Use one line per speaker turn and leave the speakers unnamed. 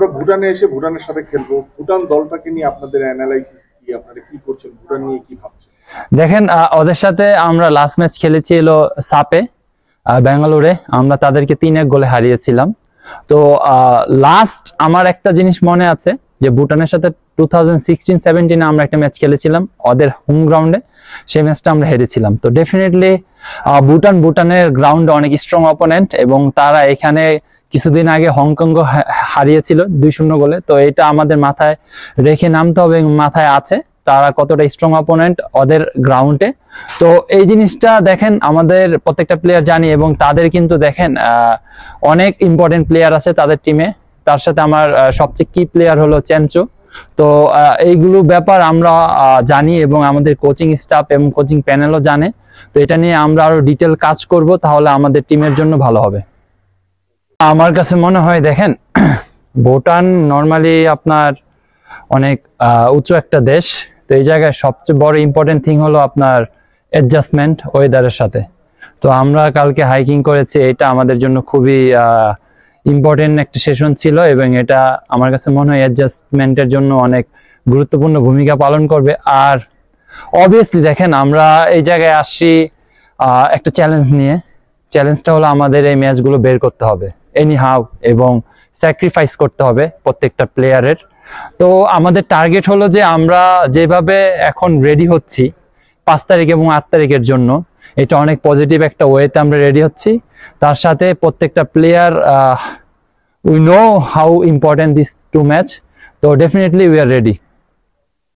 আমরা ভুটানে এসে ভুটানের সাথে খেলবো, ভুটান দলটাকে নিয়ে আপনাদের অ্যানালাইসিস কি, আপনারা কি করছেন, ভুটান নিয়ে কি ভাবছেন?
দেখেন, ওদের সাথে আমরা লাস্ট ম্যাচ খেলেছি এলো সাপে, ব্যাঙ্গালোরে। আমরা তাদেরকে 3-1 গোলে হারিয়েছিলাম। তো লাস্ট আমার একটা জিনিস মনে আছে যে ভুটানের সাথে 2016-17 আমরা একটা ম্যাচ খেলেছিলাম ওদের হোম গ্রাউন্ডে, সেই ম্যাচটা আমরা হেরেছিলাম। তো ডেফিনেটলি ভুটানের গ্রাউন্ড অনেক স্ট্রং অপোনেন্ট, এবং তারা এখানে কিছুদিন আগে হংকং হারিয়েছিল 2-0 গোলে। তো এটা আমাদের মাথায় রেখে নামতে হবে, মাথায় আছে তারা কতটা স্ট্রং অপোনেন্ট ওদের গ্রাউন্ডে। তো এই জিনিসটা দেখেন আমাদের প্রত্যেকটা প্লেয়ার জানি, এবং তাদের কিন্তু দেখেন অনেক ইম্পর্টেন্ট প্লেয়ার আছে তাদের টিমে। তার সাথে আমার সবচেয়ে কি প্লেয়ার হলো চেনচো। তো এইগুলো ব্যাপার আমরা জানি, এবং আমাদের কোচিং স্টাফ এবং কোচিং প্যানেলও জানে। তো এটা নিয়ে আমরা আরো ডিটেল কাজ করব, তাহলে আমাদের টিমের জন্য ভালো হবে। আমার কাছে মনে হয় দেখেন, ভুটান নর্মালি আপনার অনেক উঁচু একটা দেশ। তো এই জায়গায় সবচেয়ে বড় ইম্পর্টেন্ট থিং হলো আপনার অ্যাডজাস্টমেন্ট ওয়েদারের সাথে। তো আমরা কালকে হাইকিং করেছি, এটা আমাদের জন্য খুবই ইম্পর্টেন্ট একটা সেশন ছিল, এবং এটা আমার কাছে মনে হয় অ্যাডজাস্টমেন্টের জন্য অনেক গুরুত্বপূর্ণ ভূমিকা পালন করবে। আর অবভিয়াসলি দেখেন আমরা এই জায়গায় আসছি একটা চ্যালেঞ্জ নিয়ে। চ্যালেঞ্জটা হলো আমাদের এই ম্যাচগুলো বের করতে হবে এনি হাউ, এবং স্যাক্রিফাইস করতে হবে প্রত্যেকটা প্লেয়ারের। তো আমাদের টার্গেট হলো যে আমরা যেভাবে এখন রেডি হচ্ছি 5 তারিখ এবং 8 তারিখের জন্য, এটা অনেক পজিটিভ একটা ওয়েতে আমরা রেডি হচ্ছি। তার সাথে প্রত্যেকটা player we know how important this two match. তো ডেফিনেটলি উই আর রেডি।